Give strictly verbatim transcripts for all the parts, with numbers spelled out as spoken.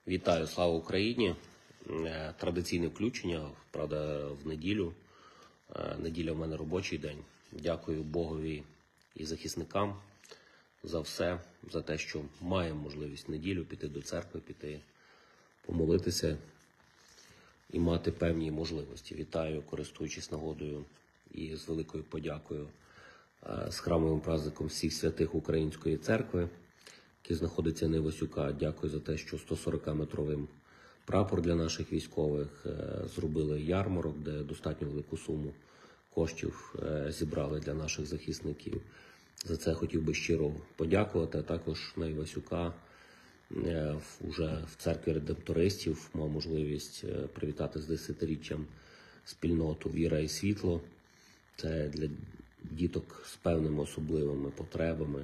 Вітаю, слава Україні! Традиційне включення, правда, в неділю. Неділя в мене робочий день. Дякую Богові і захисникам за все, за те, що маємо можливість в неділю піти до церкви, піти помолитися і мати певні можливості. Вітаю, користуючись нагодою і з великою подякою з храмовим праздником всіх святих Української церкви, який знаходиться на Івасюка. Дякую за те, що сто сорокаметровим прапор для наших військових зробили ярмарок, де достатньо велику суму коштів зібрали для наших захисників. За це хотів би щиро подякувати. А також на Івасюка вже в церкві редемптористів мав можливість привітати з десятиріччям спільноту «Віра і світло». Це для діток з певними особливими потребами.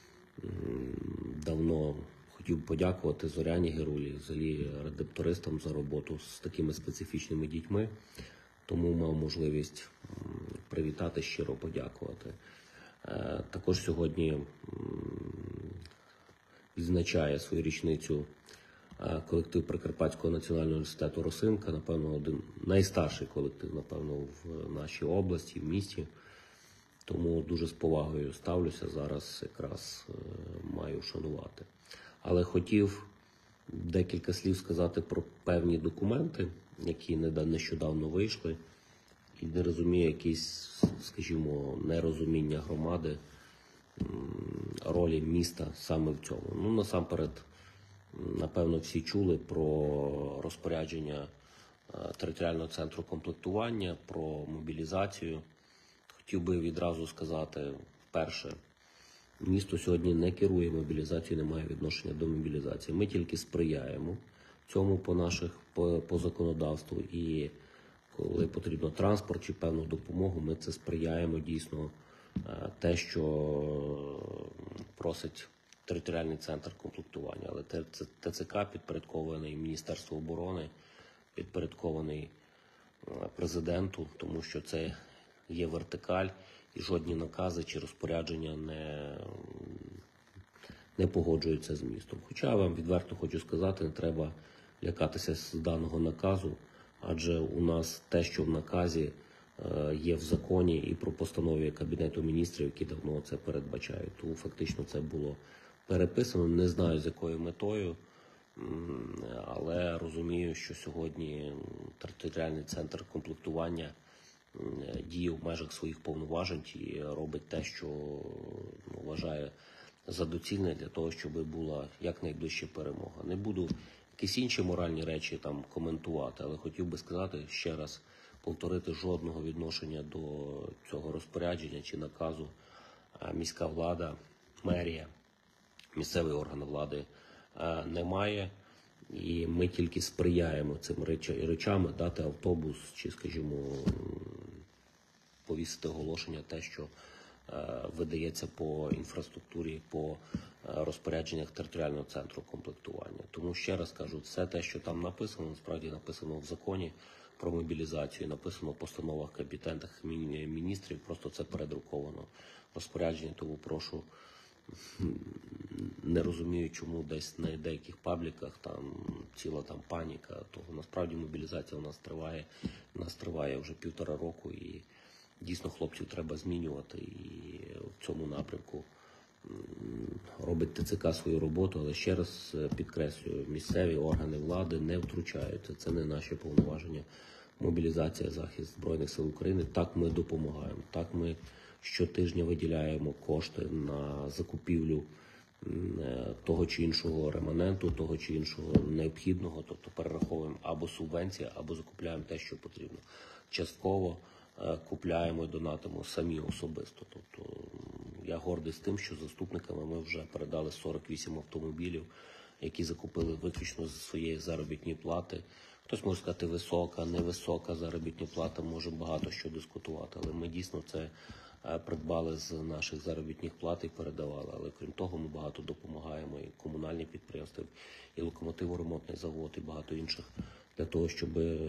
Давно хотів подякувати Зоряні Герулі, взагалі редемптористам за роботу з такими специфічними дітьми. Тому мав можливість привітати, щиро подякувати. Також сьогодні відзначає свою річницю колектив Прикарпатського національного університету «Росинка». Напевно, один найстарший колектив, напевно, в нашій області, в місті. Тому дуже з повагою ставлюся, зараз якраз маю шанувати. Але хотів декілька слів сказати про певні документи, які нещодавно вийшли, і не розумію якісь, скажімо, нерозуміння громади ролі міста саме в цьому. Ну, насамперед, напевно, всі чули про розпорядження територіального центру комплектування, про мобілізацію. Хотів би відразу сказати, перше, місто сьогодні не керує мобілізацією, не має відношення до мобілізації. Ми тільки сприяємо цьому по наших, по, по законодавству. І коли потрібно транспорт чи певну допомогу, ми це сприяємо дійсно те, що просить територіальний центр комплектування. Але ТЦК підпорядкований Міністерству оборони, підпорядкований президенту, тому що це є вертикаль, і жодні накази чи розпорядження не, не погоджуються з містом. Хоча я вам відверто хочу сказати, не треба лякатися з даного наказу, адже у нас те, що в наказі, є в законі і про постанові Кабінету міністрів, які давно це передбачають. Тому фактично це було переписано, не знаю з якою метою, але розумію, що сьогодні територіальний центр комплектування діє в межах своїх повноважень і робить те, що ну, вважає за доцільне для того, щоб була якнайближча перемога. Не буду якісь інші моральні речі там коментувати, але хотів би сказати ще раз, повторити, жодного відношення до цього розпорядження чи наказу міська влада, мерія, місцевий орган влади немає. І ми тільки сприяємо цим речам, дати автобус чи, скажімо, повісити оголошення те, що е, видається по інфраструктурі, по розпорядженнях територіального центру комплектування. Тому ще раз кажу, все те, що там написано, насправді написано в законі про мобілізацію, написано в постановах Кабінетах міністрів, просто це передруковано розпорядження, тому прошу. Не розумію, чому десь на деяких пабліках там ціла там паніка. Того насправді мобілізація у нас триває, у нас триває вже півтора року, і дійсно хлопців треба змінювати. І в цьому напрямку робить ТЦК свою роботу, але ще раз підкреслюю, місцеві органи влади не втручаються. Це не наші повноваження. Мобілізація, захист Збройних сил України. Так ми допомагаємо, так ми щотижня виділяємо кошти на закупівлю того чи іншого реманенту, того чи іншого необхідного, тобто перераховуємо або субвенції, або закупляємо те, що потрібно. Частково купляємо і донатимо самі особисто. Тобто я гордий з тим, що заступниками ми вже передали сорок вісім автомобілів, які закупили виключно зі своєї заробітної плати. Хтось може сказати, висока, невисока заробітна плата, може багато що дискутувати, але ми дійсно це придбали з наших заробітних плат і передавали. Але крім того, ми багато допомагаємо і комунальні підприємства, і локомотиворемонтний завод, і багато інших, для того, щоб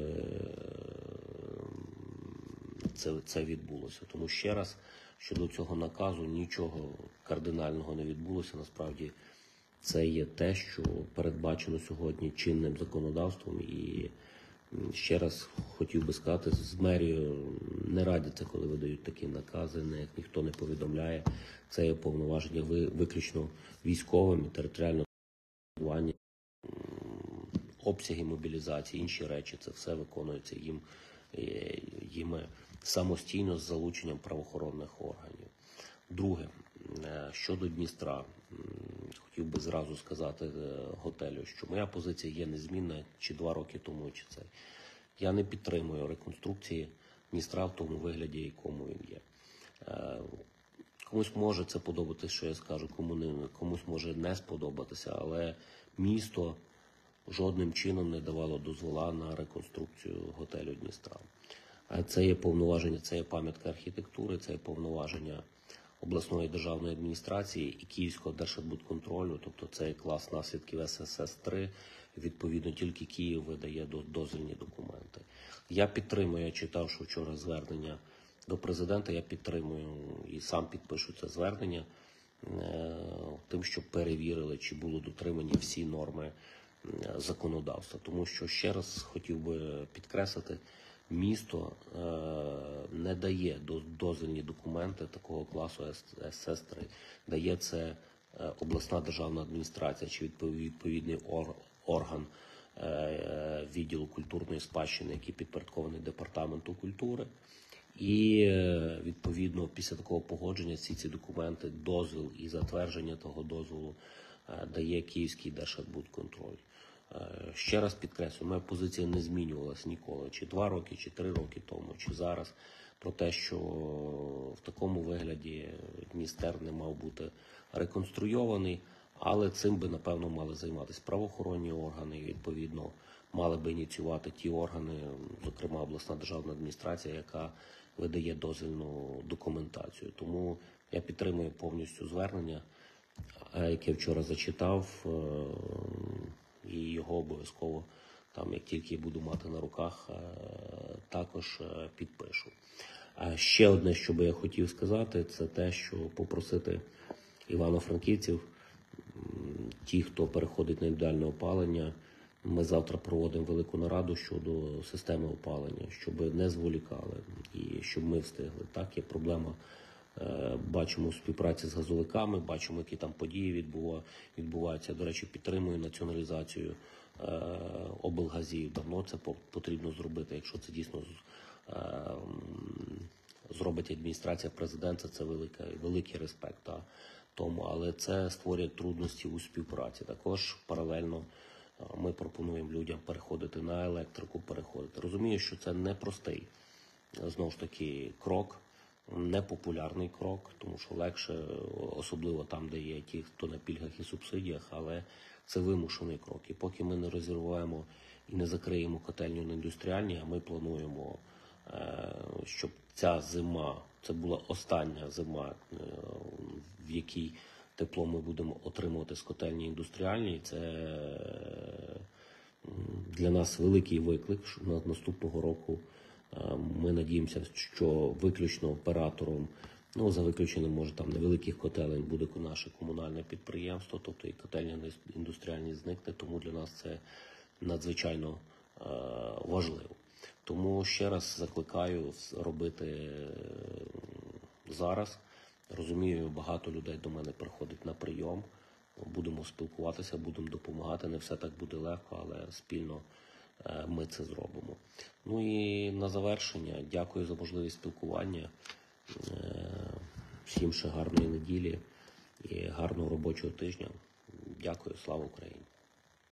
це, це відбулося. Тому ще раз, щодо цього наказу, нічого кардинального не відбулося. Насправді Це є те, що передбачено сьогодні чинним законодавством. І ще раз хотів би сказати, з мерією не радяться, коли видають такі накази, не, ніхто не повідомляє. Це є повноваження виключно військовим і територіальним плануванням, обсяги мобілізації, інші речі. Це все виконується їм, їми самостійно з залученням правоохоронних органів. Друге, щодо Дністра, хотів би зразу сказати готелю, що моя позиція є незмінна, чи два роки тому, чи це. Я не підтримую реконструкції Дністра в тому вигляді, якому він є. Комусь може це подобатися, що я скажу, кому не, комусь може не сподобатися, але місто жодним чином не давало дозвола на реконструкцію готелю Дністра. Це є повноваження, це є пам'ятка архітектури, це є повноваження обласної державної адміністрації і Київського держбудконтролю, тобто це є клас наслідків ес ес ес три, відповідно тільки Київ видає дозвільні документи. Я підтримую, я читав, що вчора звернення до президента, я підтримую і сам підпишу це звернення тим, щоб перевірили, чи були дотримані всі норми законодавства. Тому що, ще раз хотів би підкреслити, місто не дає дозвільні документи такого класу ес ес ес три. Дає це обласна державна адміністрація чи відповідний орган відділу культурної спадщини, який підпорядкований департаменту культури. І, відповідно, після такого погодження всі ці документи, дозвіл і затвердження того дозволу дає Київський держбудконтроль. Ще раз підкреслюю, моя позиція не змінювалася ніколи, чи два роки, чи три роки тому, чи зараз, про те, що в такому вигляді Дністер не мав бути реконструйований, але цим би, напевно, мали займатися правоохоронні органи і, відповідно, мали би ініціювати ті органи, зокрема обласна державна адміністрація, яка видає дозвільну документацію. Тому я підтримую повністю звернення, яке вчора зачитав, і його обов'язково, там, як тільки буду мати на руках, також підпишу. Ще одне, що би я хотів сказати, це те, що попросити івано-франківців, ті, хто переходить на індивідуальне опалення, ми завтра проводимо велику нараду щодо системи опалення, щоб не зволікали і щоб ми встигли. Так, є проблема, бачимо у співпраці з газовиками, бачимо, які там події відбуваються. До речі, підтримую націоналізацію облгазів. Давно це потрібно зробити. Якщо це дійсно зробить адміністрація президента, це велика, великий респект тому, але це створює трудності у співпраці. Також паралельно ми пропонуємо людям переходити на електрику, переходити. Розумію, що це непростий, знову ж таки, крок, непопулярний крок, тому що легше, особливо там, де є ті, хто на пільгах і субсидіях, але це вимушений крок. І поки ми не розірваємо і не закриємо котельню на індустріальній, а ми плануємо, щоб ця зима, це була остання зима, в якій тепло ми будемо отримувати з котельні індустріальні. Це для нас великий виклик, що наступного року ми надіємося, що виключно оператором, ну за виключенням, може, там невеликих котелень, буде наше комунальне підприємство, тобто і котельня індустріальні зникне, тому для нас це надзвичайно важливо. Тому ще раз закликаю робити зараз. Розумію, багато людей до мене приходить на прийом. Будемо спілкуватися, будемо допомагати. Не все так буде легко, але спільно ми це зробимо. Ну і на завершення, дякую за можливість спілкування. Всім ще гарної неділі і гарного робочого тижня. Дякую, слава Україні!